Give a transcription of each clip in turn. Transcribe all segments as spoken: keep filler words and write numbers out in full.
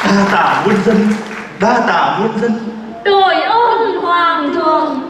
Đa tạ muôn dân, đa tạ muôn dân. Đội ơn hoàng thượng.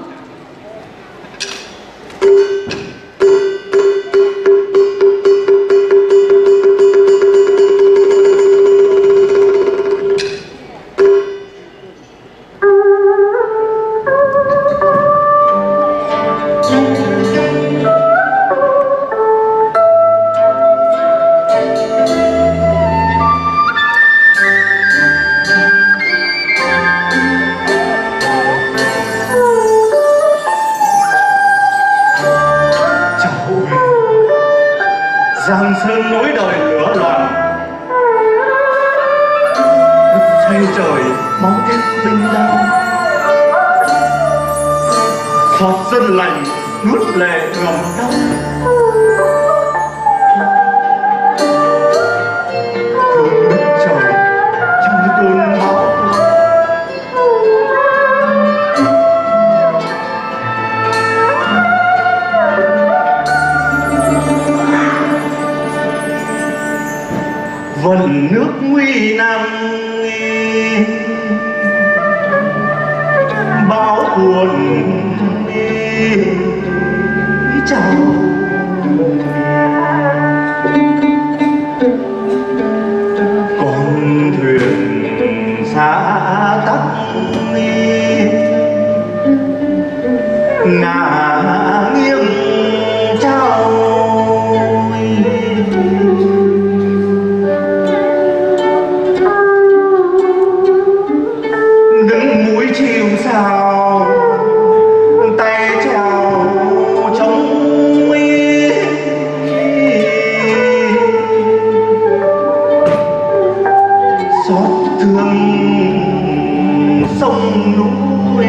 Giang sơn nối đời lửa loạn, xoay trời máu thép binh đao, xót dân lành nuốt lệ ngầm đau. Thương đất trời trong cơn bão, vận nước nguy nan bão cuồn chào con thuyền xa tắc ngả nghiêng trao. Chiều sao tay chào trống uy, xót thương sông núi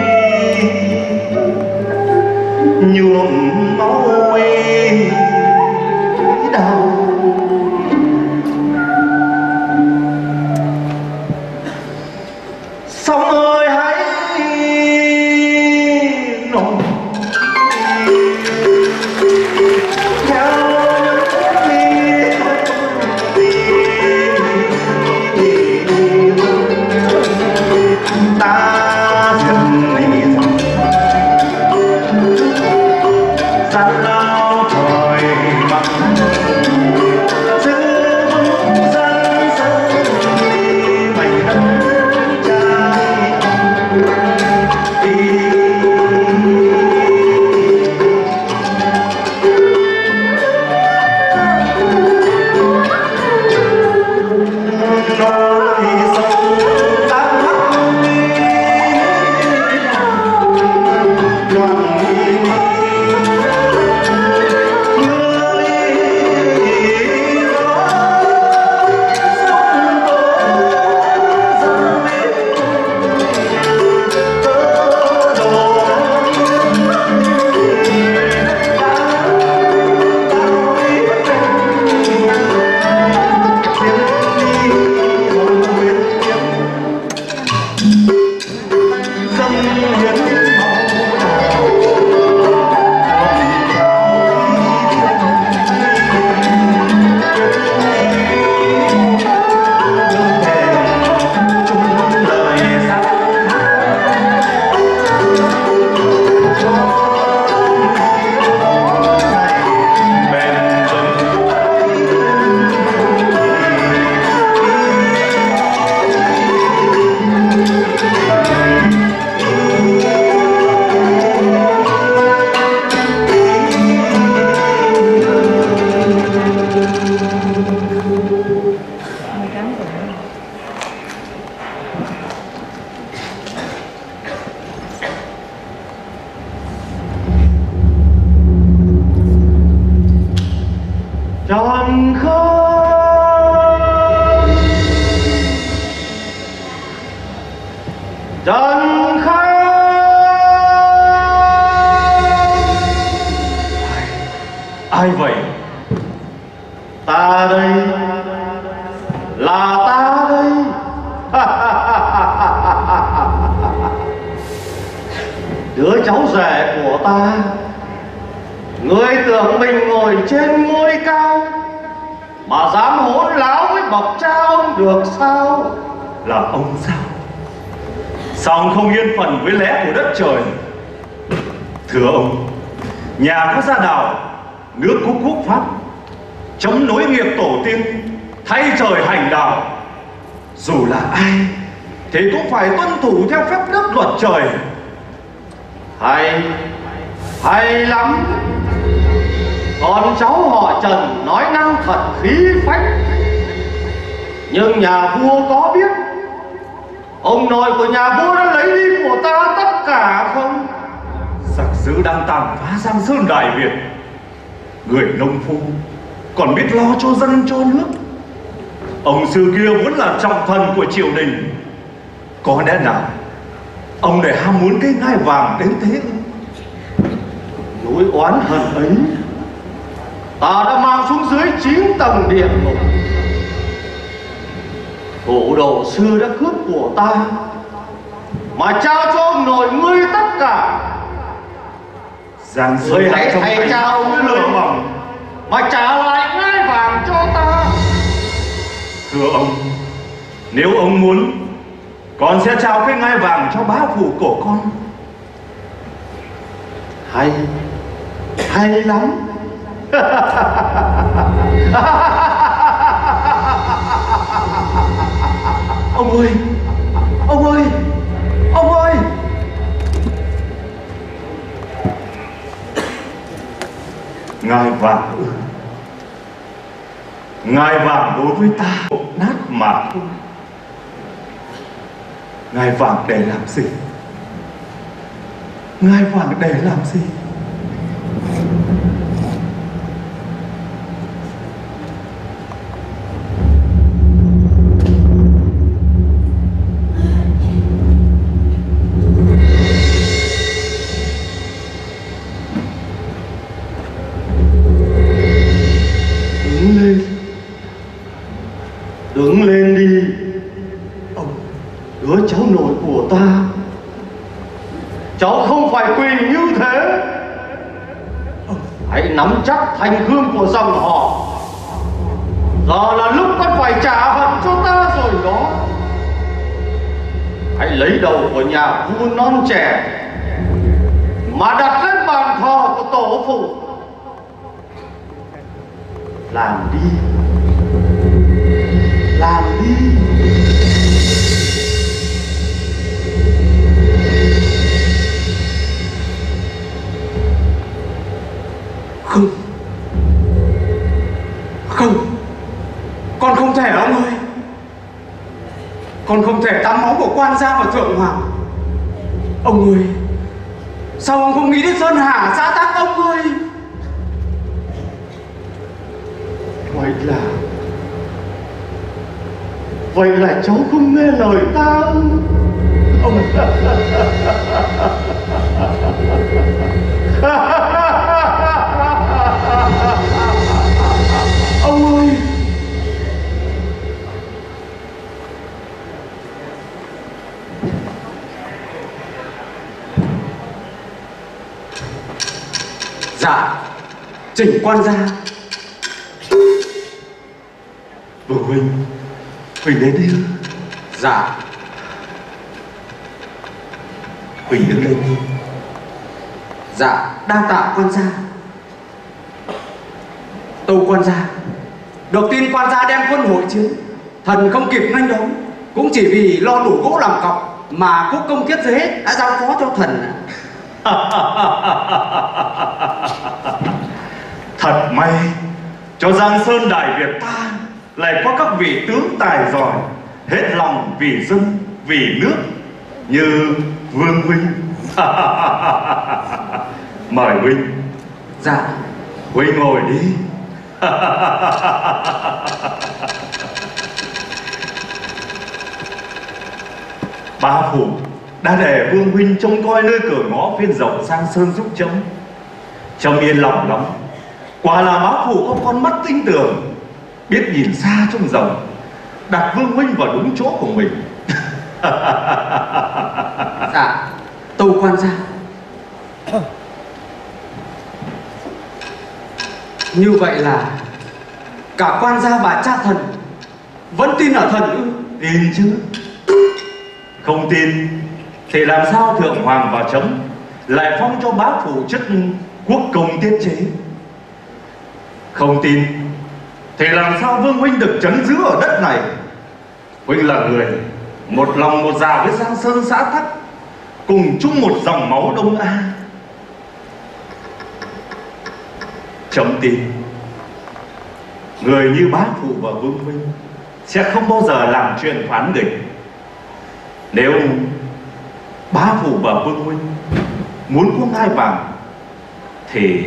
nhuộm máu đau. Sông ơi hãy tròn không tròn không. Ai vậy? Ta đây, là ta đây. Đứa cháu rể của ta, ngươi tưởng mình ngồi trên ngôi cao mà dám hỗn láo với bậc cha ông được sao? là ông sao? Sao ông không yên phận với lẽ của đất trời? Thưa ông, nhà có gia đạo, nước có quốc pháp, chống nối nghiệp tổ tiên, thay trời hành đạo. Dù là ai thì cũng phải tuân thủ theo phép nước luật trời. Hay, hay lắm. Con cháu họ Trần nói năng thật khí phách. Nhưng nhà vua có biết ông nội của nhà vua đã lấy đi của ta tất cả không? Giặc dữ đang tàn phá Giang Sơn Đại Việt. Người nông phu còn biết lo cho dân cho nước. Ông xưa kia vẫn là trọng thần của triều đình. Có lẽ nào ông lại ham muốn cái ngai vàng đến thế ư? Nỗi oán hận ấy ta đã mang xuống dưới chín tầng địa ngục. Thủ độ xưa đã cướp của ta mà trao cho ông nội ngươi tất cả. Giang Sơn Ngươi hãy thay trao cái lửa bỏng mà trả lại ngai vàng cho ta. Thưa ông, nếu ông muốn, con sẽ trao cái ngai vàng cho bá phụ của con. Hay, hay lắm. Ông ơi, ông ơi, ông ơi. Ngai vàng ư? Ngai vàng đối với ta một nát mà thôi. Ngai vàng để làm gì? Ngai vàng để làm gì? Đứng lên, đứng lên đi. Ông, đứa cháu nội của ta, cháu không phải quỳ như thế. Hãy nắm chắc thanh gươm của dòng họ. Giờ là lúc con phải trả hận cho ta rồi đó. Hãy lấy đầu của nhà vua non trẻ mà đặt lên bàn thờ của tổ phụ. Làm đi, làm đi. Không, không, con không thể ông ơi. Con không thể tắm máu của quan gia và thượng hoàng. Ông ơi, sao ông không nghĩ đến Sơn Hà xã tắc ông ơi? Vậy là Vậy là cháu không nghe lời ta. Ông Ông ơi, dạ, chỉnh quan gia. Vương huynh, huynh đến đi. Dạ. Huynh đứng lên đi. Dạ, đa tạ quan gia. Tâu quan gia, được tin quan gia đem quân hội chiến, thần không kịp nghênh đón, cũng chỉ vì lo đủ gỗ làm cọc mà quốc công Thiết Dế đã giao phó cho thần. Thật may cho Giang Sơn Đại Việt ta lại có các vị tướng tài giỏi, hết lòng vì dân vì nước như Vương huynh. Mời huynh. Dạ. Huynh ngồi đi. Bá phụ đã để Vương huynh trông coi nơi cửa ngõ phiên rộng Giang Sơn giúp trống, trông yên lòng lắm. Quả là bá phụ có con mắt tinh tường, biết nhìn xa trông rộng, đặt Vương huynh vào đúng chỗ của mình. Dạ, tâu quan gia. Như vậy là cả quan gia và cha thần vẫn tin ở thần ư? Tin chứ. Không tin thì làm sao thượng hoàng và Trẫm lại phong cho bá phụ chức quốc công tiết chế? Không tin thì làm sao Vương huynh được trấn giữ ở đất này? Huynh là người một lòng một dạ với Giang Sơn xã Tắc, cùng chung một dòng máu Đông A. Trẫm tin người như bá phụ và Vương huynh sẽ không bao giờ làm chuyện phản nghịch. Nếu bá phụ và Vương huynh muốn có ngai vàng thì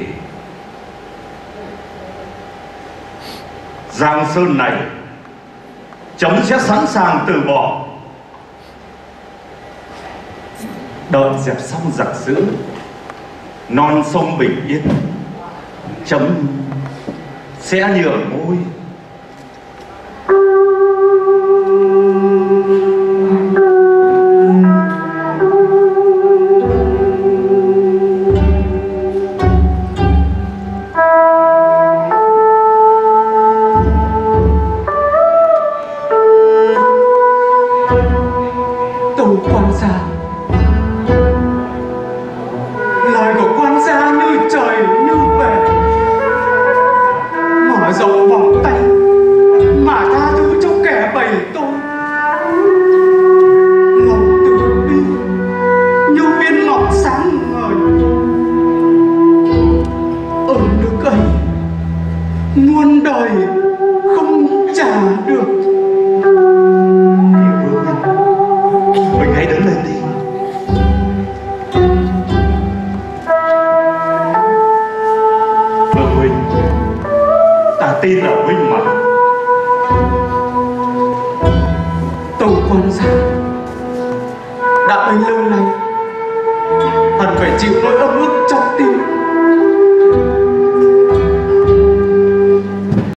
Giang Sơn này Trẫm sẽ sẵn sàng từ bỏ. Đợi dẹp xong giặc dữ, non sông bình yên, Trẫm sẽ nhường ngôi. Tin là huynh mà. Tâu quan gia đã bấy lâu nay, thần phải chịu nỗi ấm ức trong tim.